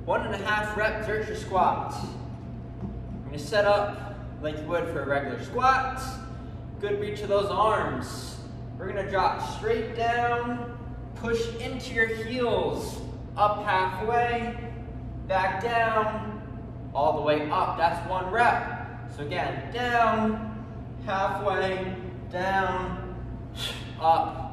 1.5 rep Zercher squat. I'm going to set up like you would for a regular squat. Good reach of those arms. We're going to drop straight down, push into your heels, up halfway, back down, all the way up. That's 1 rep. So again, down, halfway, down, up,